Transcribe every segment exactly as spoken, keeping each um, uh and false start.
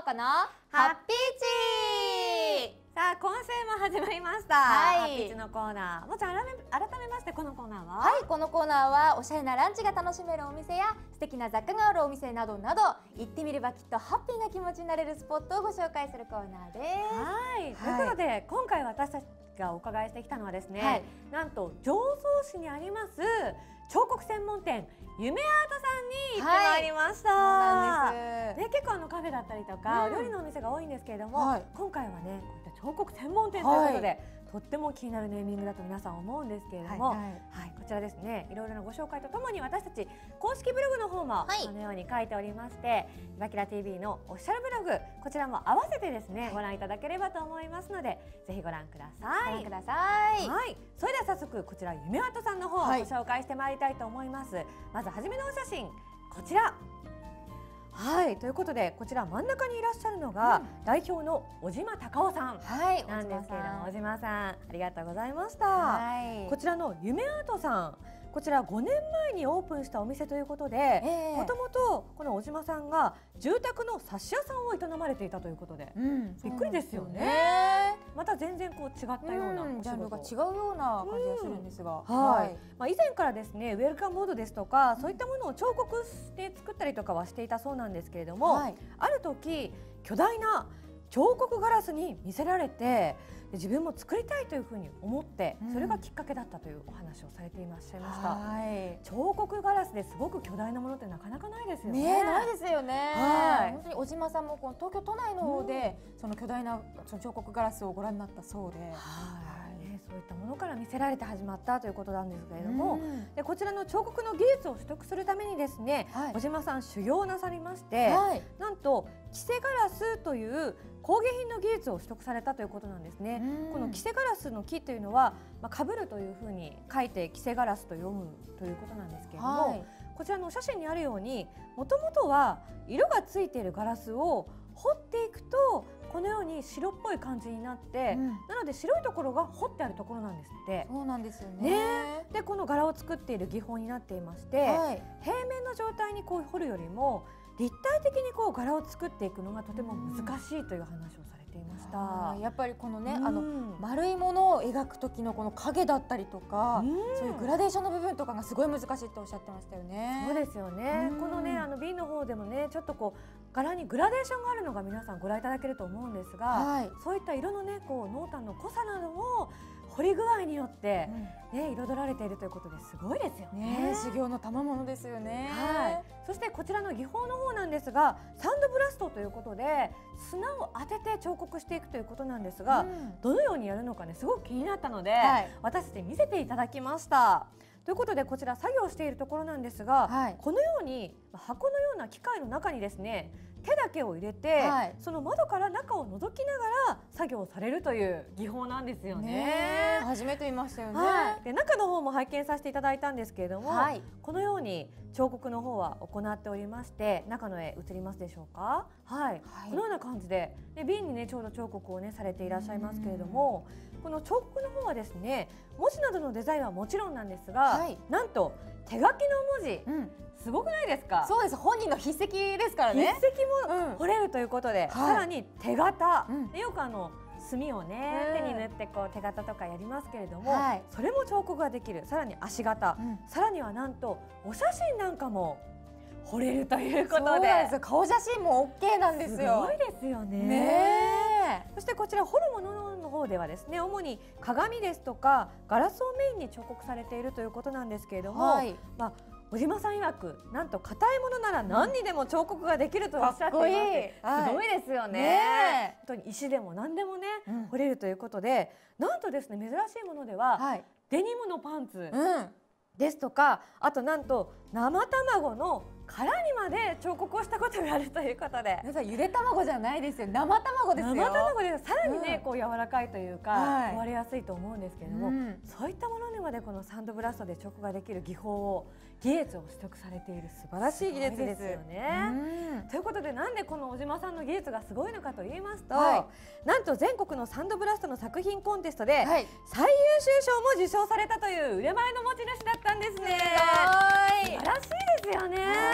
子のハッピーチー。 さあ今週も始まりました、はい、ハッピーチのコーナー。もちろん改め改めましてこのコーナーは、 はい、このコーナーはおしゃれなランチが楽しめるお店や素敵な雑貨があるお店などなど、行ってみればきっとハッピーな気持ちになれるスポットをご紹介するコーナーです。 はい、はい、ということで今回私たちがお伺いしてきたのはですね、はい、なんと常総市にあります彫刻専門店夢アートさんに行ってまいりました。はい、そうなんです、ね、結構あのカフェだったりとか、うん、お料理のお店が多いんですけれども、はい、今回はねこういった彫刻専門店ということで、はい、とっても気になるネーミングだと皆さん思うんですけれども、はいはいはい、こちらですね、いろいろなご紹介とともに私たち公式ブログの方もこのように書いておりまして、はい、いばきら ティービー のオフィシャルブログ、こちらも合わせてですね、はい、ご覧いただければと思いますので、ぜひご覧ください。 ご覧ください。 はい、それでは早速こちら夢アートさんの方をご紹介してまいりたいと思います。はい、まずはじめのお写真、こちら。はい、ということでこちら真ん中にいらっしゃるのが、うん、代表の小島隆夫さんなんですけれども、小島さんありがとうございました。はい、こちらの夢アートさん、こちらごねんまえにオープンしたお店ということで、もともとこの小島さんが住宅の冊子屋さんを営まれていたということで、うん、びっくりですよね。また全然こう違ったような、うん、 ジャンルが違うような感じがするんですが、 うん、はい、まあ、以前からですねウェルカムボードですとかそういったものを彫刻して作ったりとかはしていたそうなんですけれども、はい、ある時巨大な彫刻ガラスに見せられて、自分も作りたいというふうに思って、それがきっかけだったというお話をされていらっしゃいました。はい、彫刻ガラスですごく巨大なものってなかなかないですよね。 ね、ないですよね。はい、本当に小島さんもこの東京都内の方で、うん、その巨大なその彫刻ガラスをご覧になったそうで、はい、 そういったものから見せられて始まったということなんですけれども、うん、でこちらの彫刻の技術を取得するためにですね、はい、小島さん修行なさりまして、はい、なんとキセガラスという工芸品の技術を取得されたということなんですね。うん、このキセガラスの木というのは、まあ、かぶるというふうに書いてキセガラスと読むということなんですけれども、はい、こちらのお写真にあるようにもともとは色がついているガラスを彫っていくとこのように白っぽい感じになって、うん、なので白いところが彫ってあるところなんですって。 そうなんですよね。 ね、でこの柄を作っている技法になっていまして、はい、平面の状態にこう彫るよりも立体的にこう柄を作っていくのがとても難しいという話をされていました。 やっぱりこのね、うん、あの丸いものを描く時のこの影だったりとか、うん、そういうグラデーションの部分とかがすごい難しいっておっしゃってましたよね。 そうですよね。うん、このねあの瓶の方でもねちょっとこう柄にグラデーションがあるのが皆さんご覧いただけると思うんですが、はい、そういった色のねこう濃淡の濃さなども彫り具合によって、うん、ね、彩られているということですごいですよね。 ね、修行の賜物ですよね。 はい、そしてこちらの技法の方なんですがサンドブラストということで砂を当てて彫刻していくということなんですが、うん、どのようにやるのかねすごく気になったので、はい、私たち見せていただきました。ということでこちら作業しているところなんですが、はい、このように箱のような機械の中にですね手だけを入れて、はい、その窓から中を覗きながら作業されるという技法なんですよね。 ね、初めて見ましたよね。 はい、で中の方も拝見させていただいたんですけれども、はい、このように彫刻の方は行っておりまして、中の絵映りますでしょうか。はい、はい、このような感じで、で瓶にねちょうど彫刻をねされていらっしゃいますけれども、この彫刻の方はですね文字などのデザインはもちろんなんですが、はい、なんと手書きの文字、うん、すごくないですか。 そうです、本人の筆跡ですからね。 筆跡も彫れるということで、うん、さらに手形、うん、でよくあの墨をね、うん、手に塗ってこう手形とかやりますけれども、はい、それも彫刻ができる。さらに足形、うん、さらにはなんとお写真なんかも彫れるということで、そうなんですよ。 顔写真も オーケー なんですよ。 すごいですよね。ね、そしてこちら彫るものの方ではですね主に鏡ですとかガラスをメインに彫刻されているということなんですけれども、はい、まあ小島さん曰くなんと硬いものなら何にでも彫刻ができるとおっしゃっています。いい、すごいですよね。ね、本当に石でも何でもね、うん、彫れるということで、なんとですね珍しいものでは、はい、デニムのパンツ、うん、ですとか、あとなんと生卵の殻にまで彫刻をしたことがあるということで、 皆さんゆで卵じゃないですよ、生卵ですよ。 生卵です。さらにね、うん、こう柔らかいというか、はい、壊れやすいと思うんですけれども、うん、そういったものにまでこのサンドブラストで彫刻ができる技法を技術を取得されている素晴らしい技術ですよね。うん、ということでなんでこの小島さんの技術がすごいのかと言いますと、はい、なんと全国のサンドブラストの作品コンテストで、はい、最優秀賞も受賞されたという腕前の持ち主だったんですね。すごい素晴らしいですよね。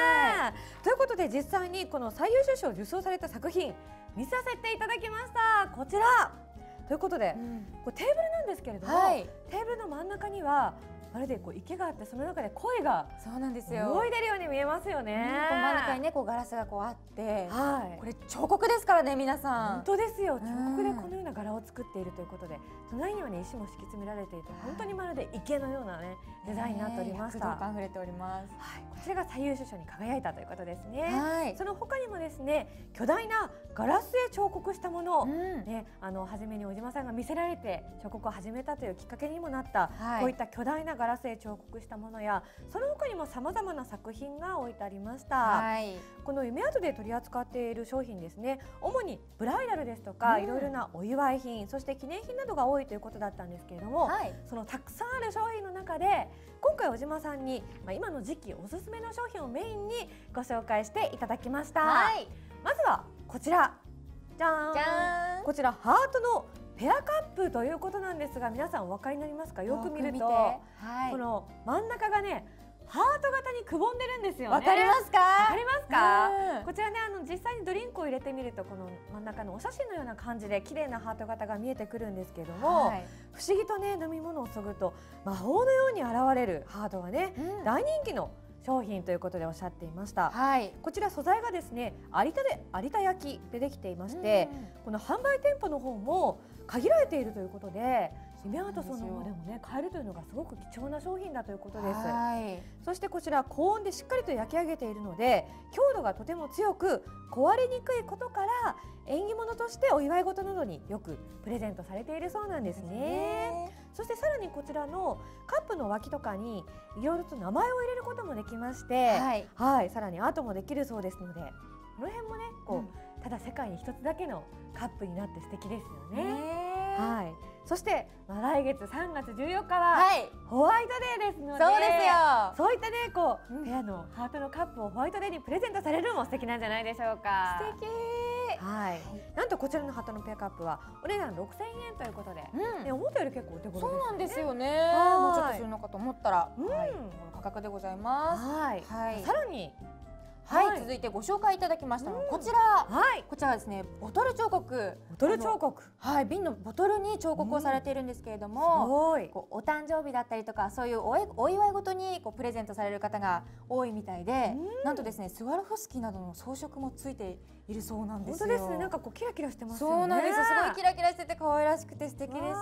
ということで実際にこの最優秀賞を受賞された作品見させていただきました。こちらということで、うん、これテーブルなんですけれども、はい、テーブルの真ん中にはまるでこう池があって、その中で鯉がそうなんですよ泳いでるように見えますよね。 こう真ん中にねこうガラスがこうあって、 はい、 これ彫刻ですからね皆さん。 本当ですよ。彫刻でこのような柄を作っているということで、隣にはね石も敷き詰められていて、本当にまるで池のようなねデザインになっておりました。 躍動感あふれております。 はい、こちらが最優秀賞に輝いたということですね。 はい、 その他にもですね、巨大なガラスで彫刻したもの、うん、ね、あの初めに小島さんが見せられて彫刻を始めたというきっかけにもなった、はい、こういった巨大なガラスで彫刻したものや、その他にもさまざまな作品が置いてありました。はい、この夢アートで取り扱っている商品ですね、主にブライダルですとか、うん、いろいろなお祝い品、そして記念品などが多いということだったんですけれども、はい、そのたくさんある商品の中で今回小島さんに、まあ、今の時期おすすめの商品をメインにご紹介していただきました。はい、まずはこちら、じゃーん、じゃーん、こちらハートのペアカップということなんですが、皆さんお分かりになりますか？よく見ると、はい、この真ん中がねハート型にくぼんでるんですよね。 わかりますか？ わかりますか？こちらね、あの実際にドリンクを入れてみると、この真ん中のお写真のような感じで綺麗なハート型が見えてくるんですけれども、はい、不思議とね飲み物を注ぐと魔法のように現れるハートがね、うん、大人気の商品ということでおっしゃっていました。はい、こちら素材がですね有田で有田焼でできていまして、うん、この販売店舗の方も限られているということで、夢アートそのままでもね買えるというのがすごく貴重な商品だということです。はい、そしてこちら高温でしっかりと焼き上げているので、強度がとても強く壊れにくいことから、縁起物としてお祝い事などによくプレゼントされているそうなんですね。そしてさらにこちらのカップの脇とかにいろいろと名前を入れることもできまして、はい、はい、さらにアートもできるそうですので、この辺もねこう、うん、ただ世界に一つだけのカップになって素敵ですよね。はい、そして、まあ、来月さんがつじゅうよっかは、はい、ホワイトデーですので、 そうですよ。 そういったねこう、うん、ペアのハートのカップをホワイトデーにプレゼントされるのも素敵なんじゃないでしょうか。 素敵。 はい、なんとこちらのハートのペアカップはお値段ろくせんえんということで、うん、ね、思ったより結構お手頃ですね。 そうなんですよね。もうちょっとするのかと思ったら、うん、はい、この価格でございます。はい、はい、 さらにはい、はい、続いてご紹介いただきましたのはこちら、はい、こちらはですねボトル彫刻。 ボトル彫刻、 はい、瓶のボトルに彫刻をされているんですけれども、うん、すごいこうお誕生日だったりとか、そういうお, お祝い事にこうプレゼントされる方が多いみたいで、うん、なんとですねスワロフスキーなどの装飾もついているそうなんですよ。 本当ですね。なんかこうキラキラしてますよね。 そうなんです。すごいキラキラしてて可愛らしくて素敵でした。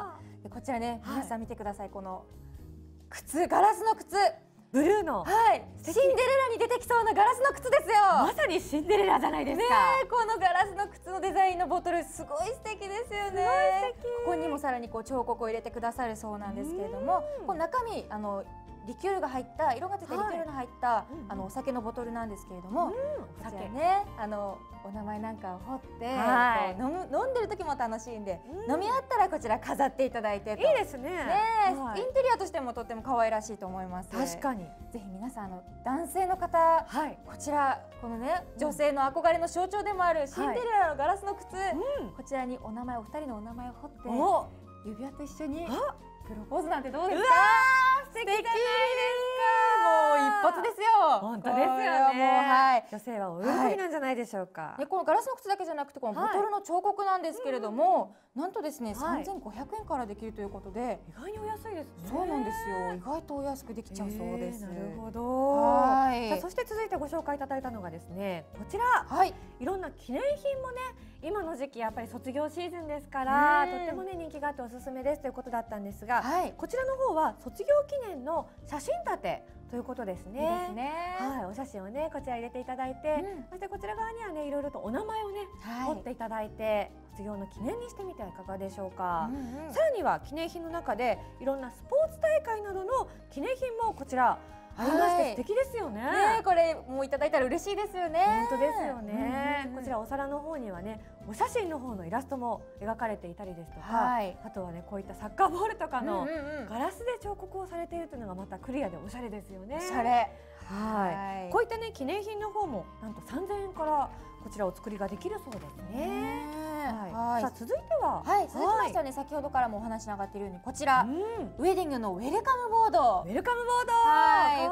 でこちらね、皆さん見てください。この靴、ガラスの靴。 ブルーの、 はい、シンデレラに出てきそうなガラスの靴ですよ。 まさにシンデレラじゃないですか。 ね、このガラスの靴のデザインのボトルすごい素敵ですよね。ここにもさらにこう彫刻を入れてくださるそうなんですけれども、こう中身あのリキュールが入った色がついたリキュールの入った、はい、あのお酒のボトルなんですけれども、うん、こちらねあのお名前なんかを彫って、はい、飲む飲んでる時も楽しいんで、うん、飲み合ったらこちら飾っていただいてと。 いいですね。ね、 はい、インテリアとしてもとっても可愛らしいと思います。 確かに。 ぜひ皆さんあの男性の方、はい、こちらこのね女性の憧れの象徴でもあるシンデレラのガラスの靴、はい、こちらにお名前お二人のお名前を彫って、指輪と一緒にプロポーズなんてどうですか？ 素敵じゃないですか。 もう一発ですよ。 本当ですよね。はい、女性はお喜びなんじゃないでしょうか。 はい、このガラスの靴だけじゃなくて、このボトルの彫刻なんですけれども、はい、なんとですね、はい、さんぜんごひゃくえんからできるということで、 意外にお安いですね。 そうなんですよ。意外とお安くできちゃうそうです。 なるほど。はい。さあそして続いてご紹介いただいたのがですね、こちら、はい、いろんな記念品もね、今の時期やっぱり卒業シーズンですから、とってもね人気があっておすすめですということだったんですが、はい、こちらの方は卒業記念の写真立てということですね。いいですね。はい、お写真をねこちら入れていただいて、うん、そしてこちら側にはねいろいろとお名前をね彫、はい、っていただいて、卒業の記念にしてみてはいかがでしょうか。うんうん、さらには記念品の中でいろんなスポーツ大会などの記念品もこちらありまして、はい、素敵ですよね。 ね、これもういただいたら嬉しいですよね。 本当ですよね。うんうん、こちらお皿の方にはねお写真の方のイラストも描かれていたりですとか、はい、あとはねこういったサッカーボールとかのガラスで彫刻をされているというのがまたクリアでおしゃれですよね。 おしゃれ。 はい。こういったね記念品の方もなんとさんぜんえんからこちらお作りができるそうですね。はい。さあ続いては、 はい、続きましてはね先ほどからもお話に上がっているようにこちら、うん、ウェディングのウェルカムボード。 ウェルカムボード。はい。可愛い。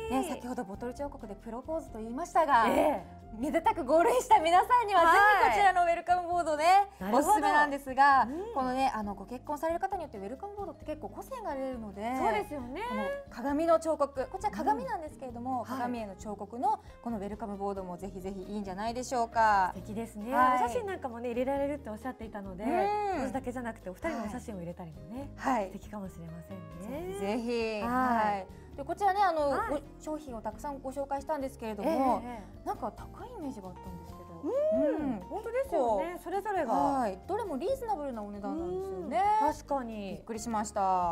ね、先ほどボトル彫刻でプロポーズと言いましたが、 えー、めでたくゴールインした皆さんには、はい、ぜひこちらのウェルカムボードねおすすめなんですが、うん、このねあのご結婚される方によってウェルカムボードって結構個性が出るので、 そうですよね。 この鏡の彫刻、こちら鏡なんですけれども、うん、鏡への彫刻のこのウェルカムボードもぜひぜひいいんじゃないでしょうか。 素敵ですね。はい、お写真なんかもね入れられるっておっしゃっていたので、それだけじゃなくてお二人のお写真を入れたりもね、はい、素敵かもしれませんね。 ぜひぜひ。はい。でこちらねあの、はい、商品をたくさんご紹介したんですけれども、えー、なんか高いイメージがあったんですけど、 うん、本当ですよね。それぞれが、 はい、どれもリーズナブルなお値段なんですよね。 確かにびっくりしました。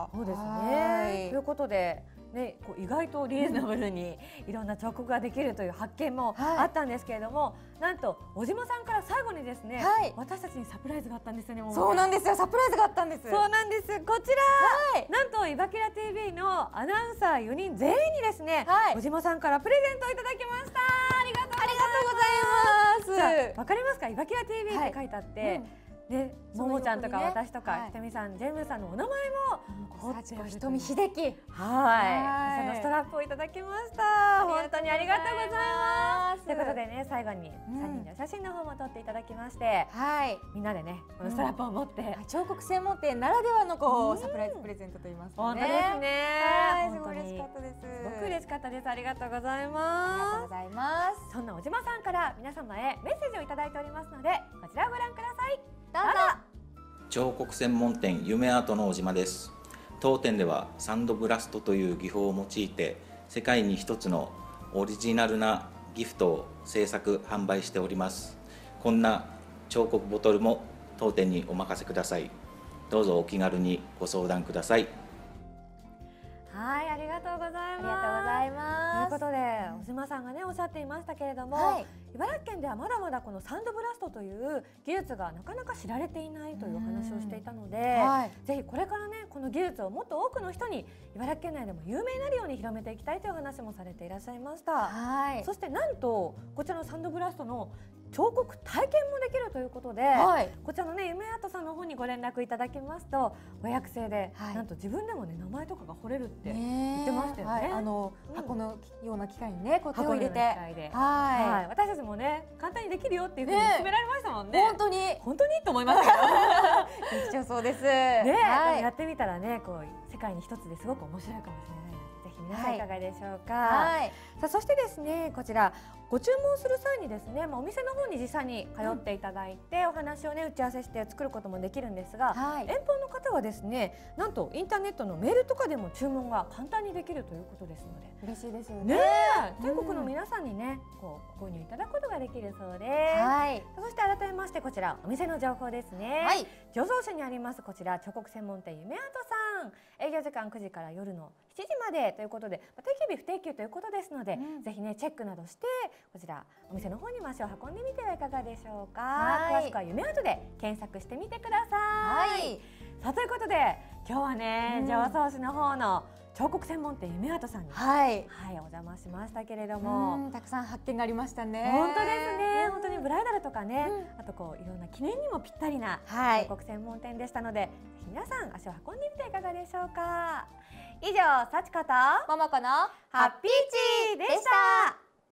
そうですね。ということで。ね、こう意外とリーズナブルにいろんな彫刻ができるという発見もあったんですけれども、はい、なんと小島さんから最後にですね、はい、私たちにサプライズがあったんですよね。 そうなんですよ、サプライズがあったんです。 そうなんです。こちら、はい、なんとイバキラ ティーブイ のアナウンサーよにん全員にですね、はい、小島さんからプレゼントをいただきました。ありがとうございます。わかりますか？イバキラ ティーブイ って書いてあって、はい、うんで、ももちゃんとか私とかひとみさん、ジェームさんのお名前も彫ってある。 ひとみ秀樹。 はい。そのストラップをいただきました。本当にありがとうございます。ということでね、最後にさんにんでお写真の方も撮っていただきまして、はい。みんなでね、このストラップを持って彫刻専門店ならではのこうサプライズプレゼントと言いますかね。 本当ですね。 はい、すごい嬉しかったです。 すごく嬉しかったです。ありがとうございます。 ありがとうございます。 そんな小島さんから皆様へメッセージをいただいておりますので、こちらをご覧ください。 どうぞ。 彫刻専門店夢アートの小島です。当店ではサンドブラストという技法を用いて世界に一つのオリジナルなギフトを制作販売しております。こんな彫刻ボトルも当店にお任せください。どうぞお気軽にご相談ください。 はい、ありがとうございます。 ありがとうございます。 ということで、小島さんがねおっしゃっていましたけれども、はい、茨城県ではまだまだこのサンドブラストという技術がなかなか知られていないというお話をしていたので、はい、ぜひこれからねこの技術をもっと多くの人に茨城県内でも有名になるように広めていきたいという話もされていらっしゃいました。はい、そしてなんとこちらのサンドブラストの彫刻体験もできるということで、はい、こちらのね夢アートさんの方にご連絡いただきますと予約制で、はい、なんと自分でもね名前とかが彫れるって言ってましたよね。はい、 あの、うん、箱のような機械にねこう手を入れて、 はい、はい、私たちもね簡単にできるよっていうふうに勧められましたもんね。 本当に本当にと思いましたけどできちゃうそうです。ね、 はい、やってみたらねこう世界に一つですごく面白いかもしれないのでぜひ皆さんいかがでしょうか。はい、さあそしてですねこちらご注文する際にですね、まあ、お店の方に実際に通っていただいて、うん、お話をね打ち合わせして作ることもできるんですが、はい、遠方の方はですねなんとインターネットのメールとかでも注文が簡単にできるということですので嬉しいですよね。 ね全国の皆さんにねこう購入いただくことができるそうです。はい、そして改めましてこちらお店の情報ですね。はい、醸造所にありますこちら彫刻専門店夢アートさん、営業時間くじから夜のしちじまでということで定休日不定休ということですので、うん、ぜひねチェックなどしてこちらお店の方にも足を運んでみてはいかがでしょうか。はい、詳しくは夢アートで検索してみてください。はい、さあということで今日はね、うん、醸造士の方の彫刻専門店夢アートさんに、はい、はい、お邪魔しましたけれども、 たくさん発見がありましたね。 本当ですね。本当にブライダルとかね、うん、あとこういろんな記念にもぴったりな彫刻専門店でしたので、はい、ぜひ皆さん足を運んでみてはいかがでしょうか。以上、幸子とママ子のハッピーチーでした。